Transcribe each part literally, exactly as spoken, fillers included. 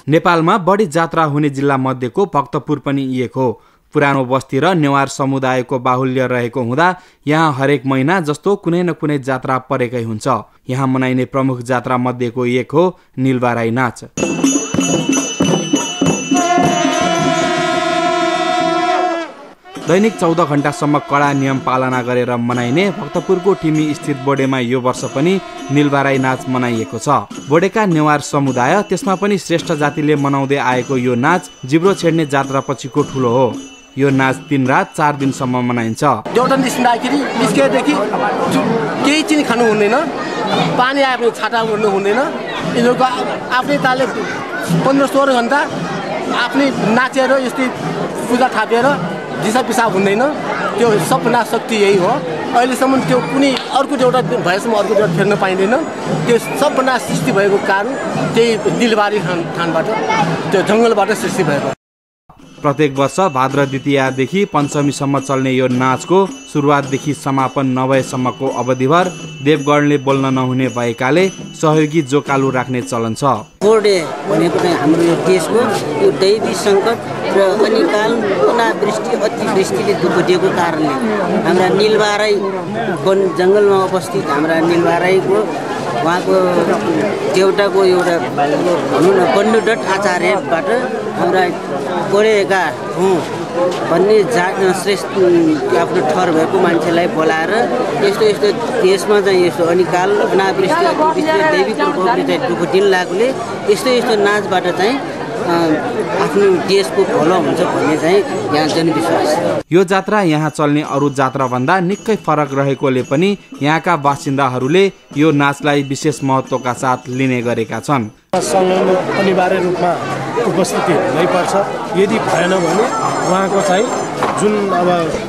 नेपालमा बढी जात्रा हुने जिल्ला मध्येको भक्तपुर पनि एक हो। पुरानो बस्ती र नेवार समुदायको बाहुल्य रहेको हुँदा यहाँ हरेक महिना जस्तो कुनै न कुनै जात्रा परेकै हुन्छ। यहाँ मनाइने प्रमुख जात्रा मध्येको एक हो नीलबाराई नाच। दैनिक चौध घण्टासम्म कडा नियम पालना गरेर मनाइने भक्तपुरको टिमी स्थित बोडेमा यो वर्ष पनि नीलबाराई नाच मनाइएको छ। बोडेका नेवार समुदाय त्यसमा पनि श्रेष्ठ जातिले मनाउँदै आएको यो नाच जिब्रो छेड्ने जात्रा पछिको ठुलो हो। यो नाच दिन रात चार दिनसम्म मनाइन्छ। एउटा निस्किँदाखेरि निस्केदेखि केही चिनी खानु हुँदैन, पानी आयो छाटा गर्नु हुँदैन। यिनीहरूको आफ्नै तालले पन्ध्र सोह्र घन्टा आफ्नै नाचेर यस्तै पूजा थापेर दिशा पिसाब हुँदैन। त्यो सपना शक्ति यही हो। अहिलेसम्म त्यो कुनै अर्को एउटा भएसम्म अर्को एउटा फेर्न पाइँदैन। त्यो सपना सृष्टि भएको कारण त्यही नीलबारी थानबाट त्यो जङ्गलबाट सृष्टि भएको। प्रत्येक वर्ष भाद्र द्वितीयादेखि पञ्चमीसम्म चल्ने यो नाचको सुरुवातदेखि समापन नभएसम्मको अवधिभर देवगणले बोल्न नहुने भएकाले सहयोगी जोकालु राख्ने चलन छ। बोडे भनेको चाहिँ हाम्रो यो देशको यो दैवी सङ्कट र अनिकाल अनावृष्टि अतिवृष्टिले दुःख दिएको कारणले हाम्रा नीलबाराई वन जङ्गलमा उपस्थित हाम्रा नीलबाराईको उहाँको देउटाको एउटा भनौँ न बन्नुडट आचार्यबाट हाम्रा बोडेका हौँ भन्ने जा श्रेष्ठ आफ्नो ठहर भएको मान्छेलाई बोलाएर यस्तो यस्तो देशमा चाहिँ यस्तो अनिकाल अनावृष्टि अतिवृष्टि दैविक प्रभावले चाहिँ दुःख दिन लागेकोले यस्तो यस्तो नाचबाट चाहिँ आफ्नो देशको भलो हुन्छ भन्ने चाहिँ यहाँ जनविश्वास। यो जात्रा यहाँ चल्ने अरू जात्राभन्दा निकै फरक रहेकोले पनि यहाँका बासिन्दाहरूले यो नाचलाई विशेष महत्त्वका साथ लिने गरेका छन्। अनिवार्य रूपमा उपस्थिति हुनैपर्छ। यदि भएन भने उहाँको चाहिँ जुन अब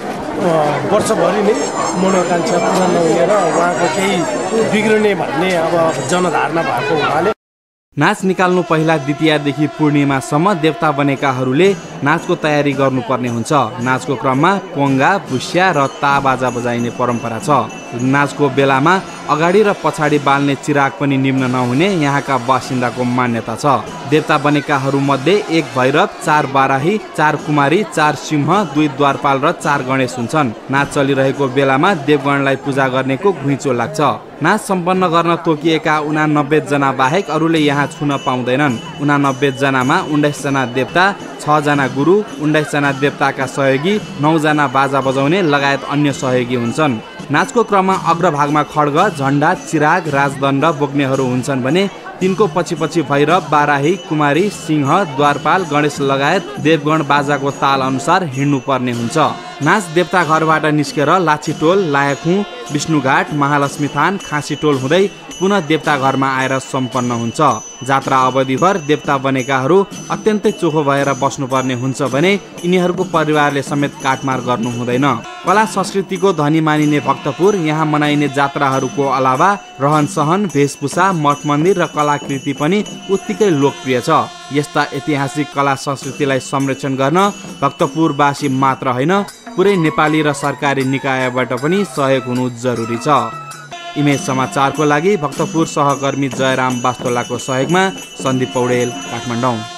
वर्षभरि नै मनोकांक्षा पूरा नहुने र उहाँको केही बिग्रने भन्ने अब जनधारणा भएको हुनाले नाच निकाल्नु पहिला द्वितीयादेखि पूर्णिमासम्म देवता बनेकाहरूले नाचको तयारी गर्नुपर्ने हुन्छ। नाचको क्रममा पोङ्गा, भुस्या र ताबाजा बजाइने परम्परा छ। नाचको बेलामा अगाडि र पछाडि बाल्ने चिराग पनि निम्न नहुने यहाँका बासिन्दाको मान्यता छ। देवता बनेकाहरू मध्ये एक भैरव, चार बाराही, चार कुमारी, चार सिंह, दुई द्वारपाल र चार गणेश हुन्छन्। नाच चलिरहेको बेलामा देवगणलाई पूजा गर्नेको घुइँचो लाग्छ। नाच सम्पन्न गर्न तोकिएका उनानब्बे जना बाहेक अरूले यहाँ छुन पाउँदैनन्। उनानब्बे जनामा उन्नाइस जना देवता, छ जना गुरु, उन्नाइस जना देवताका सहयोगी, नौ जना बाजा बजाउने लगायत अन्य सहयोगी हुन्छन्। नाचको क्रममा अग्रभागमा खड्ग, झण्डा, चिराग, राजदण्ड बोक्नेहरू हुन्छन् भने तिनको पछि पछि भैरव, बाराही, कुमारी, सिंह, द्वारपाल, गणेश लगायत देवगण बाजाको ताल अनुसार हिँड्नु पर्ने हुन्छ। नाच देवता घरबाट निस्केर लाछीटोल, लायखुँ, विष्णुघाट, महालक्ष्मी थान, खाँसीटोल हुँदै पुनः देवता घरमा आएर सम्पन्न हुन्छ। जात्रा अवधिभर देवता बनेकाहरू अत्यन्तै चोखो भएर बस्नुपर्ने हुन्छ भने यिनीहरूको परिवारले समेत काटमार गर्नु हुँदैन। कला संस्कृतिको धनी मानिने भक्तपुर यहाँ मनाइने जात्राहरूको अलावा रहन सहन, वेशभूषा, मठ मन्दिर र कलाकृति पनि उत्तिकै लोकप्रिय छ। यस्ता ऐतिहासिक कला संस्कृतिलाई संरक्षण गर्न भक्तपुरवासी मात्र होइन पुरै नेपाली र सरकारी निकायबाट पनि सहयोग हुनु जरुरी छ। इमेज समाचारको लागि भक्तपुर सहकर्मी जयराम बास्तोलाको सहयोगमा सन्दीप पौडेल, काठमाडौँ।